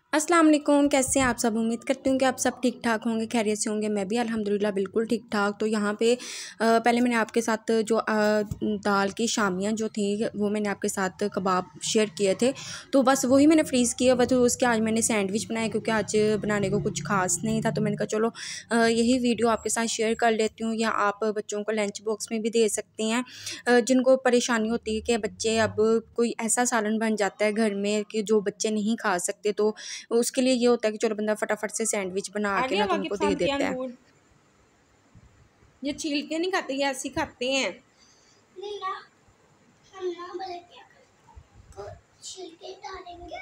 अस्सलाम वालेकुम। कैसे हैं आप सब? उम्मीद करती हूँ कि आप सब ठीक ठाक होंगे, खैरियत से होंगे। मैं भी अल्हम्दुलिल्लाह बिल्कुल ठीक ठाक। तो यहाँ पे पहले मैंने आपके साथ जो दाल की शामियाँ जो थी वो मैंने आपके साथ कबाब शेयर किए थे, तो बस वही मैंने फ्रीज़ किया हुआ। तो उसके आज मैंने सैंडविच बनाए क्योंकि आज बनाने को कुछ खास नहीं था, तो मैंने कहा चलो यही वीडियो आपके साथ शेयर कर लेती हूँ। या आप बच्चों को लंच बॉक्स में भी दे सकती हैं जिनको परेशानी होती है कि बच्चे अब कोई ऐसा सालन बन जाता है घर में कि जो बच्चे नहीं खा सकते, तो उसके लिए ये होता है कि चलो बंदा फटाफट से सैंडविच बना के आगे ना तो हवा की उनको दे पसंद के देता है। अंगूर ये छील के नहीं खाते, ये ऐसे खाते हैं। नहीं ना, हम ना बोले क्या को छील के डालेंगे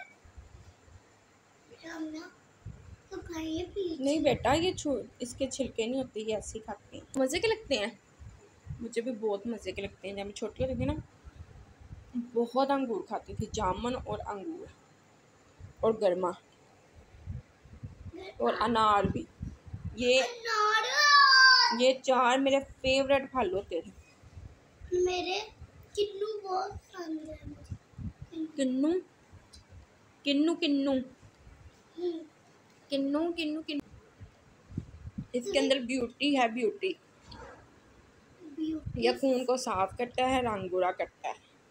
हम ना तो खाइए पीछे। नहीं बेटा, ये इसके छिलके नहीं होते, ये ऐसे ही खाते हैं। मज़े के लगते हैं, मुझे भी बहुत मज़े के लगते हैं। जब मैं छोटी होती थी ना बहुत अंगूर खाती थी, जामुन और अंगूर और गर्मा और अनार भी। ये चार मेरे फेवरेट फल होते थे। मेरे किन्नू बहुत पसंद है मुझे। किन्नू किन्नू किन्नू किन्नू किन्नू किन्नू इसके अंदर ब्यूटी है, ब्यूटी। यह खून को साफ करता है, रंग गोरा करता है।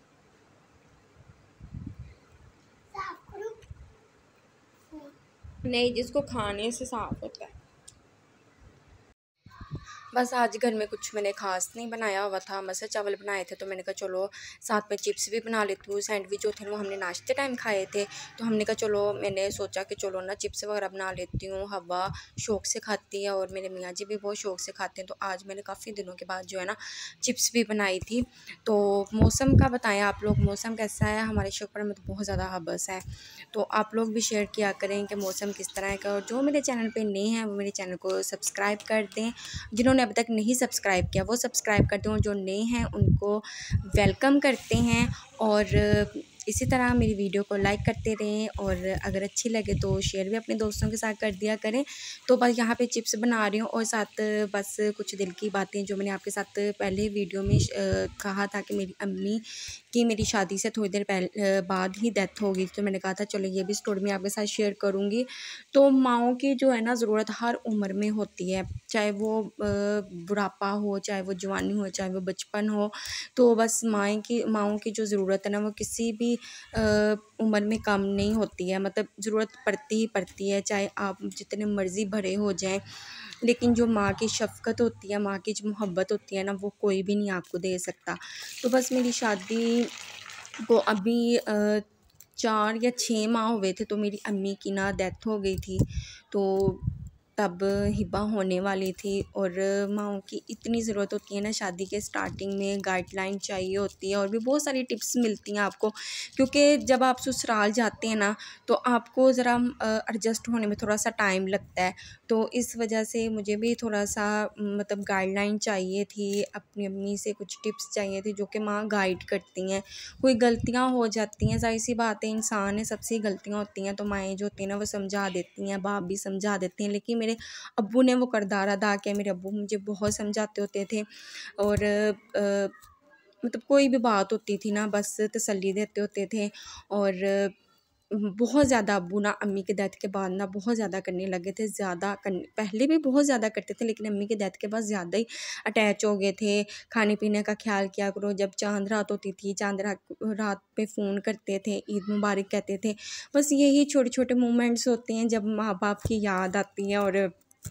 साफ करो? नहीं, जिसको खाने से साफ होता है। बस आज घर में कुछ मैंने ख़ास नहीं बनाया हुआ था, मटर चावल बनाए थे, तो मैंने कहा चलो साथ में चिप्स भी बना लेती हूँ। सैंडविच जो थे वो हमने नाश्ते टाइम खाए थे, तो हमने कहा चलो, मैंने सोचा कि चलो ना चिप्स वगैरह बना लेती हूँ। हवा शौक़ से खाती है और मेरे मियाँ जी भी बहुत शौक़ से खाते हैं, तो आज मैंने काफ़ी दिनों के बाद जो है ना चिप्स भी बनाई थी। तो मौसम का बताएं आप लोग, मौसम कैसा है? हमारे शौक़ में तो बहुत ज़्यादा हबस है, तो आप लोग भी शेयर किया करें कि मौसम किस तरह का। और जो मेरे चैनल पर नए हैं वो मेरे चैनल को सब्सक्राइब कर दें, जिन्होंने अभी तक नहीं सब्सक्राइब किया वो सब्सक्राइब करते हैं, और जो नए हैं उनको वेलकम करते हैं। और इसी तरह मेरी वीडियो को लाइक करते रहें, और अगर अच्छी लगे तो शेयर भी अपने दोस्तों के साथ कर दिया करें। तो बस यहाँ पे चिप्स बना रही हूँ, और साथ बस कुछ दिल की बातें जो मैंने आपके साथ पहले वीडियो में कहा था कि मेरी अम्मी की मेरी शादी से थोड़ी देर बाद ही डेथ हो गई, तो मैंने कहा था चलो ये भी स्टोरी मैं आपके साथ शेयर करूँगी। तो माँओं की जो है ना ज़रूरत हर उम्र में होती है, चाहे वो बुढ़ापा हो, चाहे वो जवानी हो, चाहे वो बचपन हो। तो बस माँओं की जो ज़रूरत है ना वो किसी भी उम्र में कम नहीं होती है, मतलब ज़रूरत पड़ती ही पड़ती है, चाहे आप जितने मर्ज़ी बड़े हो जाएं। लेकिन जो माँ की शफ़क़त होती है, माँ की जो मोहब्बत होती है ना, वो कोई भी नहीं आपको दे सकता। तो बस मेरी शादी को अभी 4 या 6 माह हुए थे, तो मेरी अम्मी की ना डेथ हो गई थी। तो तब हिबा होने वाली थी, और माँओं की इतनी ज़रूरत होती है ना शादी के स्टार्टिंग में, गाइडलाइन चाहिए होती है, और भी बहुत सारी टिप्स मिलती हैं आपको, क्योंकि जब आप ससुराल जाते हैं ना तो आपको ज़रा एडजस्ट होने में थोड़ा सा टाइम लगता है। तो इस वजह से मुझे भी थोड़ा सा मतलब गाइडलाइन चाहिए थी, अपनी अम्मी से कुछ टिप्स चाहिए थी जो कि माँ गाइड करती हैं। कोई गलतियाँ हो जाती हैं, ज़ाहिर सी बात है, इंसान है, सबसे गलतियाँ होती हैं, तो माएँ जो होती हैं ना वो समझा देती हैं, बाप भी समझा देते हैं। लेकिन मेरे अब्बू ने वो किरदार अदा किया, मेरे अब्बू मुझे बहुत समझाते होते थे, और मतलब कोई भी बात होती थी ना बस तसल्ली देते होते थे। और बहुत ज़्यादा अब्बू ना अम्मी के डेथ के बाद ना बहुत ज़्यादा करने लगे थे, ज़्यादा करने, पहले भी बहुत ज़्यादा करते थे लेकिन अम्मी के डेथ के बाद ज़्यादा ही अटैच हो गए थे। खाने पीने का ख्याल किया करो, जब चांद रात होती थी चांद रात पे फ़ोन करते थे, ईद मुबारक कहते थे। बस यही छोटे छोटे मोमेंट्स होते हैं जब माँ बाप की याद आती है, और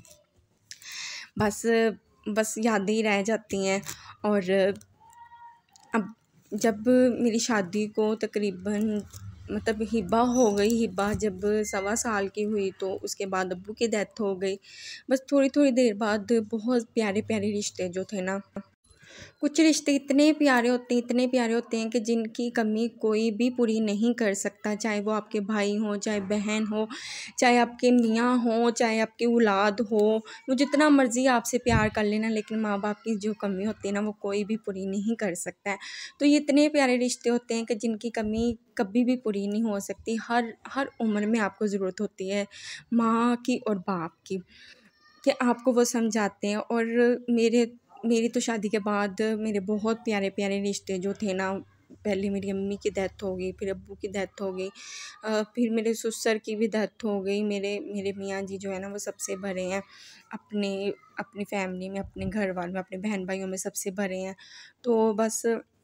बस बस यादें ही रह जाती हैं। और अब जब मेरी शादी को तकरीबन मतलब हिबा हो गई, हिबा जब 1.25 साल की हुई तो उसके बाद अब्बू की डेथ हो गई। बस थोड़ी थोड़ी देर बाद बहुत प्यारे प्यारे रिश्ते जो थे ना, कुछ रिश्ते इतने प्यारे होते हैं, इतने प्यारे होते हैं कि जिनकी कमी कोई भी पूरी नहीं कर सकता, चाहे वो आपके भाई हों, चाहे बहन हो, चाहे आपके मियाँ हों, चाहे आपकी औलाद हो। वो जितना मर्ज़ी आपसे प्यार कर लेना, लेकिन माँ बाप की जो कमी होती है ना वो कोई भी पूरी नहीं कर सकता है। तो ये इतने प्यारे रिश्ते होते हैं कि जिनकी कमी कभी भी पूरी नहीं हो सकती। हर उम्र में आपको ज़रूरत होती है माँ की और बाप की, कि आपको वो समझाते हैं। और मेरी तो शादी के बाद मेरे बहुत प्यारे प्यारे रिश्ते जो थे ना पहले मेरी अम्मी की डेथ हो गई, फिर अब्बू की डेथ हो गई, फिर मेरे ससुर की भी डेथ हो गई। मेरे मियाँ जी जो है ना वो सबसे बड़े हैं अपने अपनी फैमिली में, अपने घर वालों में, अपने बहन भाइयों में सबसे बड़े हैं। तो बस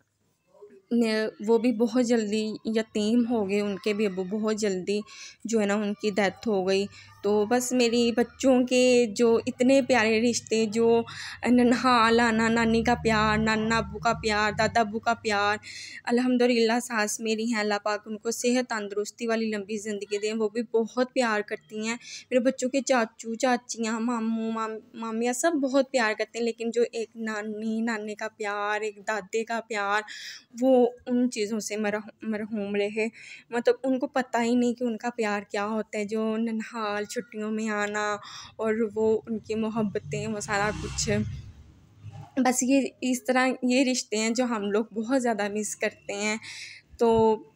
वो भी बहुत जल्दी यतीम हो गए, उनके भी अब्बू बहुत जल्दी जो है ना उनकी डेथ हो गई। तो बस मेरी बच्चों के जो इतने प्यारे रिश्ते, जो ननहाल आना, नानी का प्यार, नाना अब्बू का प्यार, दादा अब्बू का प्यार, अल्हम्दुलिल्लाह सास मेरी हैं, अल्लाह पाक उनको सेहत तंदुरुस्ती वाली लंबी ज़िंदगी दें, वो भी बहुत प्यार करती हैं। मेरे बच्चों के चाचू चाचियाँ, मामू मामियाँ सब बहुत प्यार करते हैं, लेकिन जो एक नानी नाने का प्यार, एक दादे का प्यार, वो उन चीज़ों से मरहूम रहे। मतलब उनको पता ही नहीं कि उनका प्यार क्या होता है, जो ननिहाल छुट्टियों में आना और वो उनकी मोहब्बतें, वो सारा कुछ। बस ये इस तरह ये रिश्ते हैं जो हम लोग बहुत ज़्यादा मिस करते हैं। तो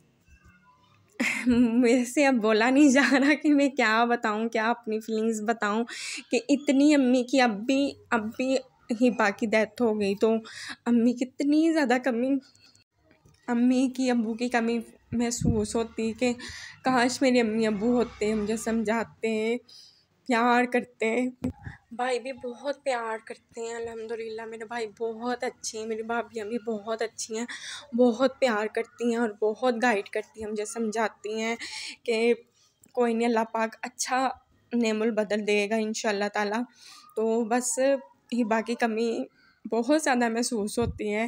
मेरे से अब बोला नहीं जा रहा कि मैं क्या बताऊँ, क्या अपनी फीलिंग्स बताऊँ कि इतनी अम्मी की अब भी हिबा की डेथ हो गई, तो अम्मी कितनी ज़्यादा कमी, अम्मी की अब्बू की कमी महसूस होती कि काश मेरे अम्मी अब्बू होते, मुझे समझाते, प्यार करते। भाई भी बहुत प्यार करते हैं अल्हम्दुलिल्लाह, मेरे भाई बहुत अच्छे हैं, मेरी भाभियाँ भी बहुत अच्छी हैं, बहुत प्यार करती हैं और बहुत गाइड करती हैं, मुझे समझाती हैं कि कोई नहीं, अल्लाह पाक अच्छा नेमुल बदल देगा इंशाल्लाह ताला। तो बस हिबा की कमी बहुत ज़्यादा महसूस होती है।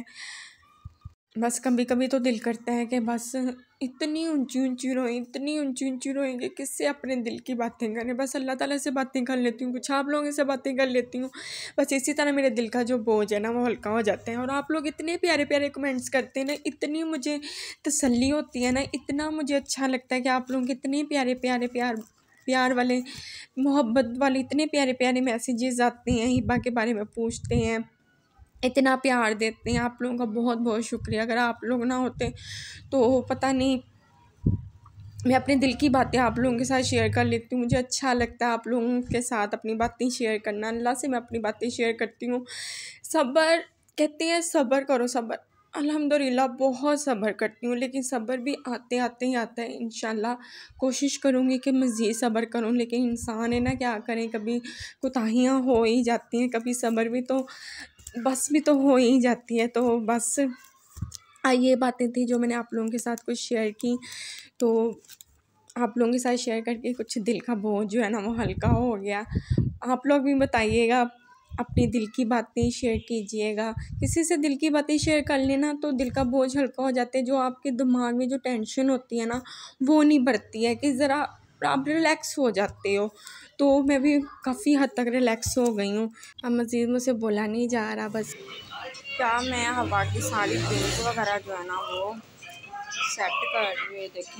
बस कभी कभी तो दिल करता है कि बस इतनी ऊंची ऊंची रोएं, इतनी ऊंची ऊंची रोएं कि किससे अपने दिल की बातें करें। बस अल्लाह ताला से बातें कर लेती हूँ, कुछ आप लोगों से बातें कर लेती हूँ, बस इसी तरह मेरे दिल का जो बोझ है ना वो हल्का हो जाता है। और आप लोग इतने प्यारे प्यारे कमेंट्स करते हैं ना, इतनी मुझे तसल्ली होती है ना, इतना मुझे अच्छा लगता है कि आप लोग इतने प्यारे प्यारे प्यार वाले, मोहब्बत वाले इतने प्यारे प्यारे मैसेजेस आते हैं, हिबा के बारे में पूछते हैं, इतना प्यार देते हैं। आप लोगों का बहुत बहुत शुक्रिया। अगर आप लोग ना होते तो पता नहीं, मैं अपने दिल की बातें आप लोगों के साथ शेयर कर लेती हूँ, मुझे अच्छा लगता है आप लोगों के साथ अपनी बातें शेयर करना। अल्लाह से मैं अपनी बातें शेयर करती हूँ। सब्र कहते हैं, सब्र करो, सब्र अल्हम्दुलिल्लाह बहुत सब्र करती हूँ, लेकिन सब्र भी आते आते ही आता है। इंशाल्लाह कोशिश करूँगी कि मज़ीद सब्र करूँ, लेकिन इंसान है ना, क्या करें, कभी कोताहियाँ हो ही जाती हैं, कभी सब्र भी तो बस भी तो हो ही जाती है। तो बस ये बातें थी जो मैंने आप लोगों के साथ कुछ शेयर की। तो आप लोगों के साथ शेयर करके कुछ दिल का बोझ जो है ना वो हल्का हो गया। आप लोग भी बताइएगा, अपनी दिल की बातें शेयर कीजिएगा। किसी से दिल की बातें शेयर कर लेना तो दिल का बोझ हल्का हो जाता है। जो आपके दिमाग में जो टेंशन होती है ना वो नहीं बढ़ती है, कि ज़रा आप रिलैक्स हो जाते हो। तो मैं भी काफ़ी हद तक रिलैक्स हो गई हूँ। अब मज़ीद मुझसे बोला नहीं जा रहा। बस क्या मैं हवा की सारी पिंस वगैरह जो है ना वो सेट कर रही है, देखें,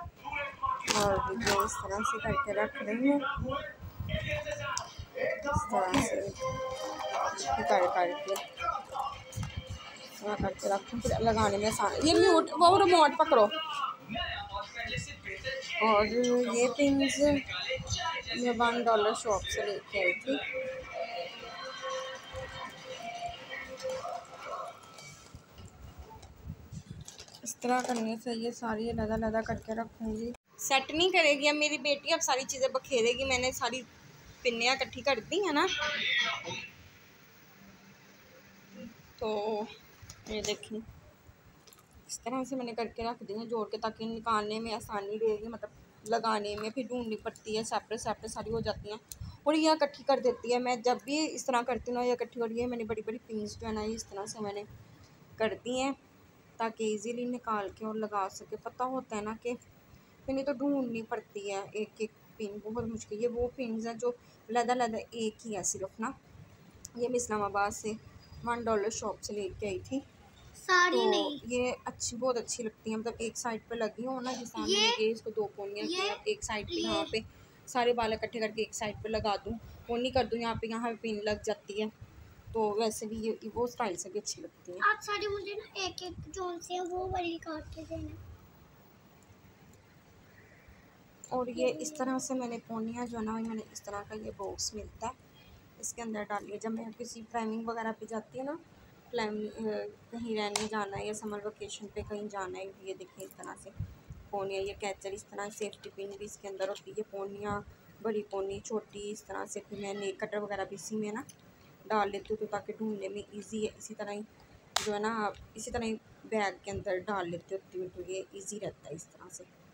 और जो इस तरह से करके रख रही हूँ, इस तरह से करके रखूँ, फिर लगाने में आसान। ये म्यूट, वो रिमोट पकड़ो। और ये पिंस मैं $1 शॉप से लेके आई थी। इस तरह करने से ये सारी लदा करके रखूँगी। सेट नहीं करेगी अब मेरी बेटी, अब सारी चीज़ें बखेरेगी। मैंने सारी पिन्नियाँ इकट्ठी कर दी है ना, तो ये देखिए इस तरह से मैंने करके रख दी है जोड़ के, ताकि निकालने में आसानी रहेगी, मतलब लगाने में फिर ढूंढनी पड़ती है, सेपरेट सेपरेट सारी हो जाती हैं। और यह इकट्ठी कर देती है। मैं जब भी इस तरह करती हूँ ना, ये इकट्ठी हो रही है। मैंने बड़ी बड़ी पिन्स जो है ना इस तरह से मैंने कर दी हैं, ताकि इजीली निकाल के और लगा सके। पता होता है ना कि पिन तो ढूंढनी पड़ती है, एक एक पिन बहुत मुश्किल। ये वो पिन हैं जो लदा एक ही है सिर्फ ना। ये मैं इस्लामाबाद से $1 शॉप से लेके आई थी। सारी तो नहीं, ये अच्छी, बहुत अच्छी लगती है। मतलब एक साइड पे लगी हो ना, जिस मैंने ये इसको 2 पोनियाँ की हैं, एक साइड पे यहाँ पे सारे बाल इकट्ठे करके एक साइड पे लगा दूँ, पोनी कर दूँ, यहाँ पे पिन लग जाती है। तो वैसे भी ये वो स्टाइल से भी अच्छी लगती है। आप सारे मुझे ना एक एक जोन से वो वाली काट के देना। और ये इस तरह से मैंने पोनियाँ जो है ना, मैंने इस तरह का ये बॉक्स मिलता है, इसके अंदर डालिए। जब मैं किसी प्राइमिंग वगैरह पे जाती है ना प्लान कहीं रहने जाना है या समर वेकेशन पे कहीं जाना है, ये देखिए इस तरह से पोनिया, ये कैचर इस तरह सेफ्टी पिन भी इसके अंदर होती है, पोनिया बड़ी पोनी छोटी इस तरह से। फिर मैं नेल कटर वगैरह भी इसी में ना डाल लेती हूँ तो ताकि ढूंढने में इजी है। इसी तरह ही जो है ना आप इसी तरह ही बैग के अंदर डाल लेती होती हूँ तो ये इजी रहता है इस तरह से।